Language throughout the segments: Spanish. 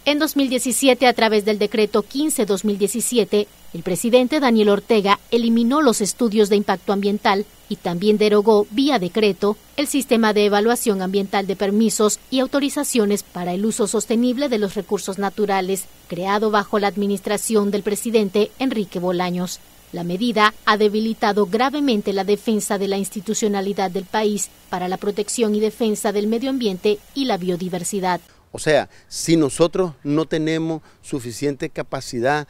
En 2017, a través del decreto 15-2017, el presidente Daniel Ortega eliminó los estudios de impacto ambiental y también derogó, vía decreto, el sistema de evaluación ambiental de permisos y autorizaciones para el uso sostenible de los recursos naturales, creado bajo la administración del presidente Enrique Bolaños. La medida ha debilitado gravemente la defensa de la institucionalidad del país para la protección y defensa del medio ambiente y la biodiversidad. O sea, si nosotros no tenemos suficiente capacidad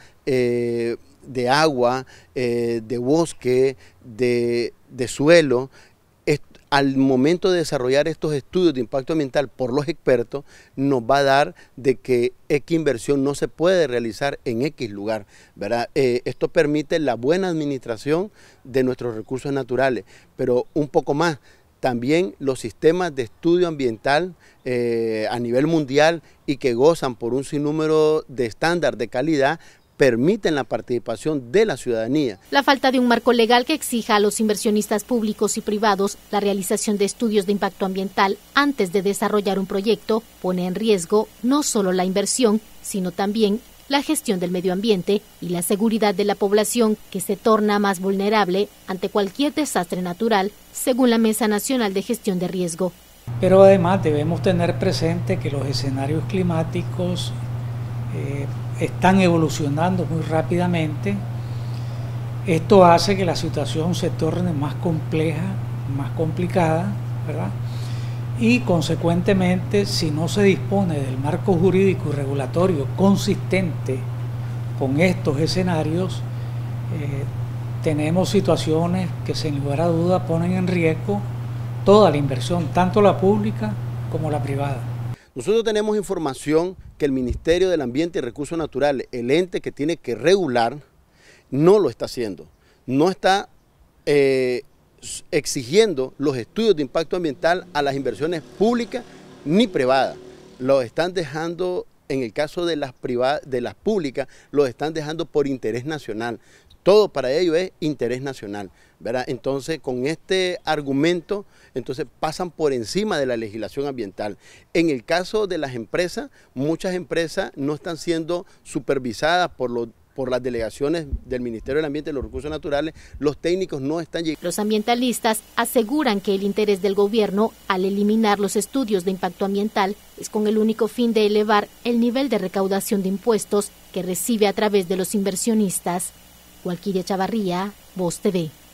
de agua, de bosque, de suelo, al momento de desarrollar estos estudios de impacto ambiental por los expertos, nos va a dar de que X inversión no se puede realizar en X lugar, ¿verdad? Esto permite la buena administración de nuestros recursos naturales, pero un poco más. También los sistemas de estudio ambiental a nivel mundial y que gozan por un sinnúmero de estándar de calidad permiten la participación de la ciudadanía. La falta de un marco legal que exija a los inversionistas públicos y privados la realización de estudios de impacto ambiental antes de desarrollar un proyecto pone en riesgo no solo la inversión, sino también la gestión del medio ambiente y la seguridad de la población, que se torna más vulnerable ante cualquier desastre natural, según la Mesa Nacional de Gestión de Riesgo. Pero además debemos tener presente que los escenarios climáticos están evolucionando muy rápidamente. Esto hace que la situación se torne más compleja, más complicada, ¿verdad? Y consecuentemente, si no se dispone del marco jurídico y regulatorio consistente con estos escenarios, tenemos situaciones que sin lugar a duda ponen en riesgo toda la inversión, tanto la pública como la privada. Nosotros tenemos información que el Ministerio del Ambiente y Recursos Naturales, el ente que tiene que regular, no lo está haciendo. No está exigiendo los estudios de impacto ambiental a las inversiones públicas ni privadas. Lo están dejando, en el caso de las privadas, de las públicas, lo están dejando por interés nacional. Todo para ello es interés nacional, ¿verdad? Entonces, con este argumento, entonces pasan por encima de la legislación ambiental. En el caso de las empresas, muchas empresas no están siendo supervisadas por las delegaciones del Ministerio del Ambiente y los Recursos Naturales, los técnicos no están llegando. Los ambientalistas aseguran que el interés del gobierno al eliminar los estudios de impacto ambiental es con el único fin de elevar el nivel de recaudación de impuestos que recibe a través de los inversionistas. Walquiria Chavarría, Voz TV.